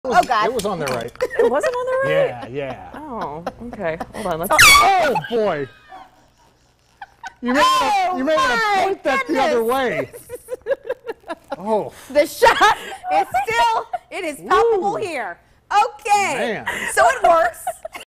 Oh, God. It was on the right. It wasn't on the right? Yeah, yeah. Oh, okay. Hold on. Let's. Oh, boy. You may want to point that the other way. Oh, The shot is still, it is palpable Woo. here. Okay. Man. So it works.